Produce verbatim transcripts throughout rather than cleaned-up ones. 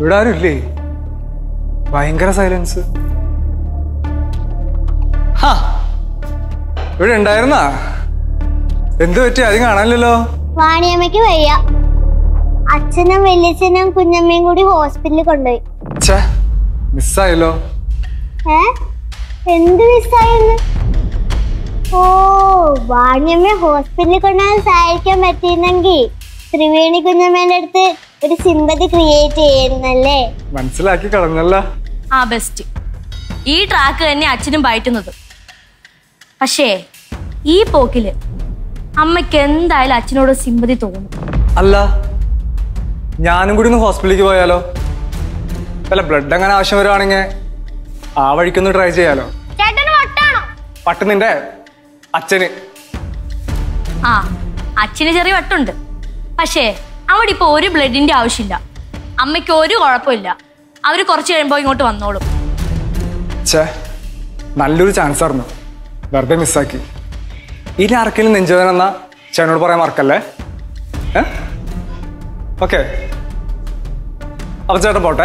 ഇവിടെ ആരും ഇല്ലേ? ഭയങ്കര സൈലൻസ്. ഇവിടെ ഉണ്ടായിരുന്നാ? എന്ത് പറ്റി? ആരും കാണാനില്ലല്ലോ. വാണിയമ്മയ്ക്ക് വയ്യ. അച്ഛനും വലിയച്ഛനും കുഞ്ഞമ്മയും കൂടി ഹോസ്പിറ്റലിൽ കൊണ്ടുപോയി. മിസ്സായല്ലോ. ഏ എന്ത് മിസ്സായെന്ന്? ഓ, വാണിയമ്മയെ ഹോസ്പിറ്റലിൽ കൊണ്ടുപോകാൻ സഹായിക്കാൻ പറ്റിയിരുന്നെങ്കിൽ ത്രിവേണി കുഞ്ഞമ്മേന്റെ അടുത്ത് ഒരു സിമ്പതി ക്രിയേറ്റ് ചെയ്യുന്നല്ലേ. മനസ്സിലാക്കി കളഞ്ഞല്ല. ആ ബെസ്റ്റ്. ഈ ട്രാക്ക് തന്നെ അച്ഛനും പയറ്റുന്നത്. പക്ഷേ ഈ പോക്കില് അമ്മയ്ക്ക് എന്തായാലും അച്ഛനോട് സിമ്പതി തോന്നും. അല്ല, ഞാനും കൂടി ഒന്ന് ഹോസ്പിറ്റലിലേക്ക് പോയാലോ? അല്ല, ബ്ലഡ് അങ്ങനെ ആവശ്യം വരുവാണെങ്കിൽ ആ വഴിക്കൊന്ന് ട്രൈ ചെയ്യാലോ. വട്ട് നിന്റെ അച്ഛന്. ആ, അച്ഛന് ചെറിയ വട്ടുണ്ട്. പക്ഷേ അവിടെ ഇപ്പൊ ഒരു ബ്ലഡിന്റെ ആവശ്യമില്ല. അമ്മയ്ക്ക് ഒരു കുഴപ്പമില്ല. അവര് കുറച്ച് കഴിയുമ്പോ ഇങ്ങോട്ട് വന്നോളും. ഛേ, നല്ലൊരു ചാൻസ് ആയിരുന്നു, വെറുതെ മിസ്സാക്കി. ഇനി ആർക്കെങ്കിലും നെഞ്ചുവേദന എന്നാ ചേട്ടനോട് പറയാൻ മറക്കല്ലേ. ഏ ഓക്കെ, അപ്പൊ ചേട്ടൻ പോട്ടെ.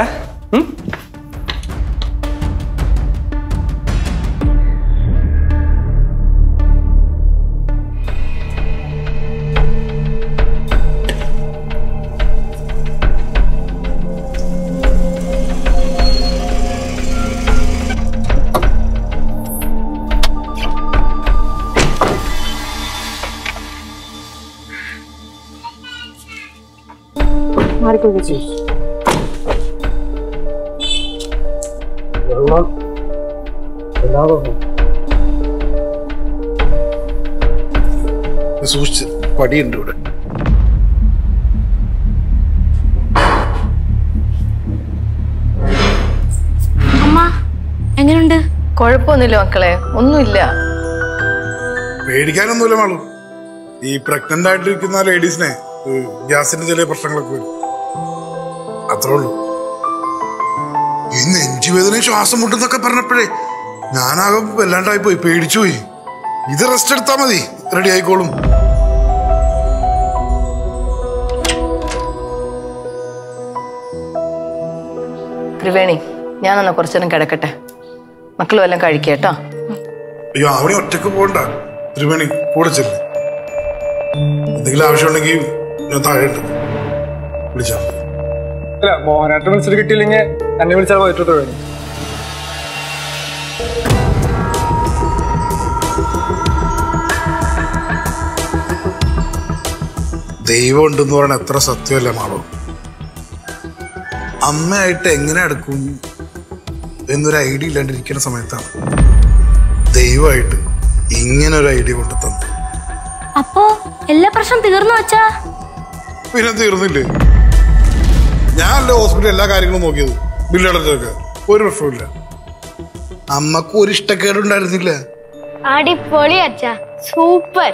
സൂക്ഷിച്ച്, പടിയുണ്ട് ഇവിടെ. അമ്മ എങ്ങനെയുണ്ട്? കുഴപ്പമൊന്നുമില്ല മക്കളെ, ഒന്നുമില്ല. പേടിക്കാനൊന്നുമില്ല മാളു. ഈ പ്രഗ്നന്റ് ആയിട്ടിരിക്കുന്ന ലേഡീസിനെ ഗ്യാസിന്റെ ചില പ്രശ്നങ്ങളൊക്കെ വരും, അത്രേ ഉള്ളൂ. ഈ നെഞ്ചുവേദനയും ശ്വാസം മുട്ടെന്നൊക്കെ പറഞ്ഞപ്പോഴേ ഞാനാകെ വല്ലാണ്ടായി പോയി, പേടിച്ചു പോയി. ഇത് റെസ്റ്റ് എടുത്താ മതി, റെഡി ആയിക്കോളും. ത്രിവേണി, ഞാനൊന്ന് കുറച്ചേരം കിടക്കട്ടെ. മക്കളും എല്ലാം കഴിക്കേട്ടോ. അയ്യോ, അവിടെ ഒറ്റക്ക് പോകണ്ട, ത്രിവേണി കൂടെ ചെല്ല്. എന്തെങ്കിലും ആവശ്യമുണ്ടെങ്കിൽ ഞാൻ താഴെ വിളിച്ചാ. അല്ല, മോഹനായിട്ട് വിളിച്ചിട്ട് കിട്ടിയില്ലെങ്കിൽ എന്നെ വിളിച്ചാൽ പോയിട്ട് വേണം. ദൈവം ഉണ്ടെന്ന് പറയണ എത്ര സത്യമല്ല മാളോ. അമ്മയായിട്ട് എങ്ങനെ അടുക്കും എന്നൊരു ഐഡിയ ഇല്ലാണ്ടിരിക്കുന്ന സമയത്താണ് ദൈവമായിട്ട് ഇങ്ങനെ ഒരു ഐഡിയ കൊണ്ടു തന്നു. അപ്പോ എല്ലാ പ്രശ്നം തീർന്നു വെച്ചാ? പിന്നെ തീർന്നില്ലേ? ഞാനല്ലേ ഹോസ്പിറ്റലിൽ എല്ലാ കാര്യങ്ങളും നോക്കിയത്, ബില്ലടച്ചൊക്കെ. ഒരു പ്രശ്നമില്ല. അമ്മക്ക് ഒരു ഇഷ്ടക്കേടുണ്ടായിരുന്നില്ല. അടിപൊളി അച്ഛാ, സൂപ്പർ.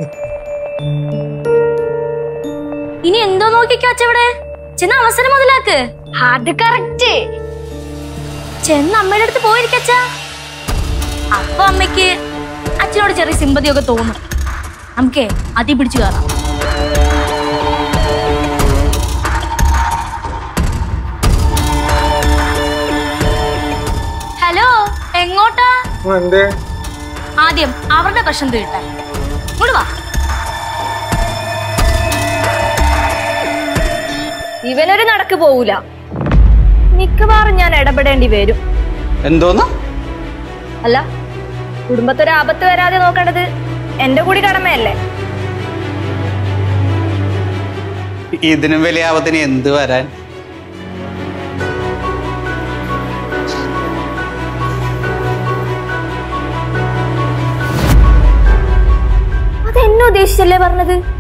ഇനി എന്തോ നോക്കിക്കോ അച്ഛവിടെ. ചെന്ന അവസരം മുതലാക്ക്. അത് കറക്റ്റ്. ചെന്ന് അമ്മയുടെ അടുത്ത് പോയിരിക്കച്ചാ. അപ്പൊ അമ്മയ്ക്ക് അച്ഛനോട് ചെറിയ സിമ്പതിയൊക്കെ തോന്നും. നമുക്കേ അതി പിടിച്ചു കയറാം. ഹലോ, എങ്ങോട്ടാ? ആദ്യം അവരുടെ പ്രശ്നം തീട്ടാൻ ഇങ്ങോട്ട് വാ. ഇവനൊരു നടക്ക് പോവൂല. മിക്കവാറും ഞാൻ ഇടപെടേണ്ടി വരും. എന്തോന്ന്? അല്ല, കുടുംബത്തൊരു ആപത്ത് വരാതെ നോക്കേണ്ടത് എന്റെ കൂടി കടമയല്ലേ? ഇതിനും വലിയ ആപത്തിന് എന്ത് വരാൻ? അതെന്നെ ഉദ്ദേശിച്ചല്ലേ പറഞ്ഞത്?